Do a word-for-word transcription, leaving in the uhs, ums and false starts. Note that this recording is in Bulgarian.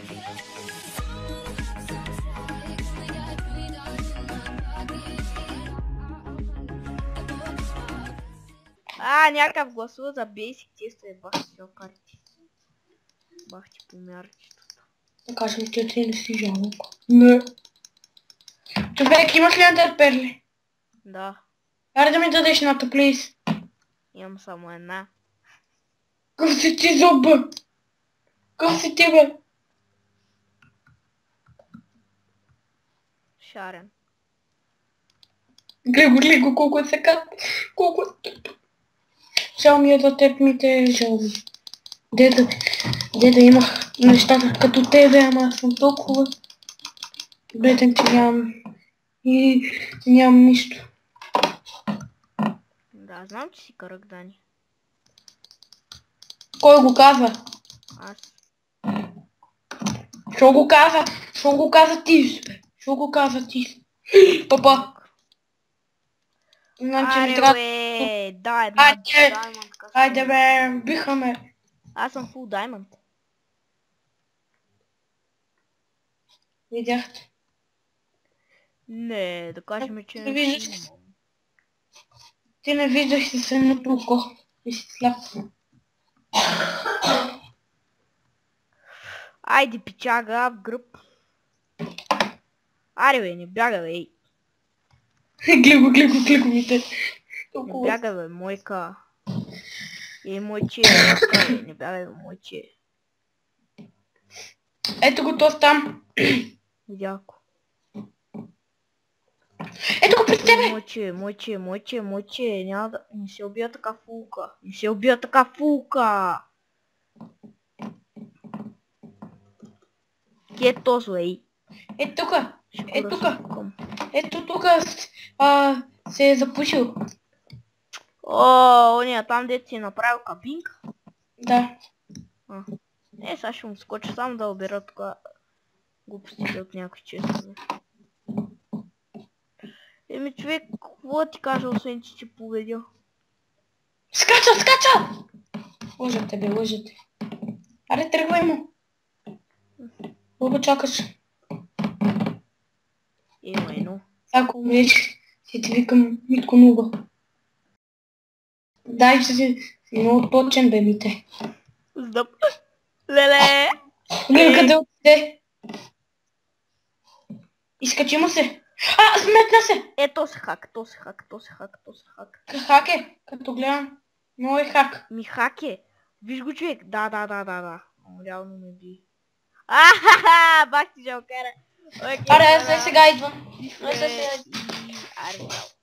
А, някакъв гласува за Basic Test е бах си карти. Бах ти помярчи тут. Да кажем, че ти не си жалко. Не. Човек, имаш ли антърперли? Да, Аре да ми дадеш ната, плиз. имам само една. Къв си ти, зуба? Къв си ти, бе? Шарен. Глего, глего, колко е сега. Колко е тъп. Жал ми е да теб ми те е жал ми. Деда, деда имах нещата като тебе, ама аз съм толкова беден, че нямам и нямам нищо. Да, знам, че си карак, Дани. Кой го казва? Аз. Шо го каза? Шо го каза ти, бе? Шо го каза ти? Папа! Знам, че ми Аре, трябва... бе, да, една Айде, Diamond. айде бе, биха ме. Аз съм full Diamond. Видяхте. Не, да кажем, че Не не виждаш си ли? имам. Ти не виждаш си средното око. И си сляп. Айде, пичага, в гръб. Аре, бе, не бяга, бе, ей. Глего, глего, глего ми те. Не Толкова. бяга, бе, мойка. Ей, мойче, мойка, бе, не бяга, бе, мойче. Ето го то там. Видяко. Ето го пред тебе. Мойче, мойче, мойче, мойче, няма да... Не се убия така фулка. Не се убия така фулка. Ки е тозо, ей. Ето тука. Ще го Е, тука. разпукам. Ето тука а, се е запушил. О, ония там дето си е направил кабинка. Да. А. Е, сега ще му скоча само да обера тук глупостите от някой честно. Еми човек, какво ти кажа, освен че ти победя? Скача, скача! Лъжат те, бе, лъжат те. Аре, тръгвай му. Какво чакаш? Има едно. Ако умреш, ще ти викам Митко Нуба. Дай, че си много точен, бе, мите. Здъп. Леле! Гледай къде отиде. Изкачи му се. А, сметна се! Е, то се хак, то се хак, то се хак, то се хак. Хак е, като гледам. Много е хак. Ми хак е. Виж го човек. Да, да, да, да, да. О, реално ме би. Ахаха! Бах ти жалкара. Аре, аз сега идвам. Аз сега идвам. Аре, чао.